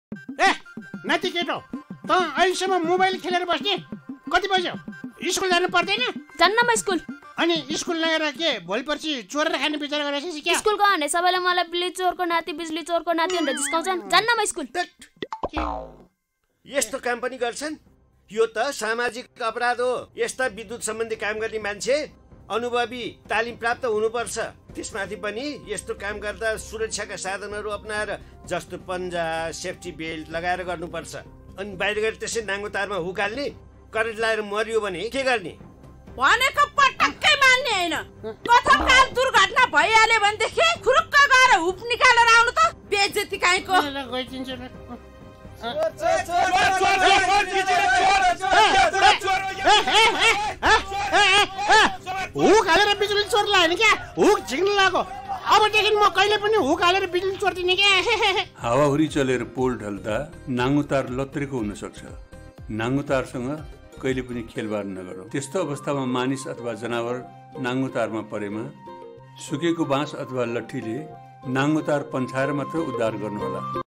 ए नाति केटो त अहिलेसम्म मोबाइल खेलेर बस्ने कति बज्यो स्कुल जानु पर्दैन जान्न म स्कुल अनि स्कुल लगेर के भोलि पर्सि चोरेर खाने विचार गरेछ के स्कुल गयो भने सबैले मलाई बिजुली चोरको नाति भनेर जिस्काउँछन् जान्न म स्कुल यस्तो काम पनि गर्छन् यो त सामाजिक अपराध हो यस्ता विद्युत सम्बन्धी काम गर्ने मान्छे अनुभवी तालिम प्राप्त हुनुपर्छ त्यसमाथि पनि यस्तो काम गर्दा सुरक्षाका साधनहरू अपनाएर जस्तो पन्जा सेफ्टी बेल्ट लगाएर गर्नुपर्छ अनि बाहिर गएर त्यसै नाङ्गो तारमा हुकाल्ने करेन्ट लगाएर मरियो भने के गर्ने भनेको पटक्कै मान्ने हैन कथाकाल दुर्घटना भइहाल्यो भनेदेखि खुरुक्क गएर हुप निकालेर आउनु त बेइज्जती काईको हुक हालेर बिजुली चोर्ला होइन क्या हुक झिक्न लाग्यो अबदेखि म कहिले पनि हुक हालेर बिजुली चोर्दिने क्या हावाहुरी चलेर पोल ढल्दा नाङ्गो तार लत्रेको हुन सक्छ नाङ्गो तारसँग कहिले पनि खेलबाड नगरौँ त्यस्तो अवस्थामा मानिस अथवा जनावर नाङ्गो तारमा परेमा सुकेको बाँस अथवा लट्ठीले नाङ्गो तार पन्छाएर मात्र उद्धार गर्नुहोला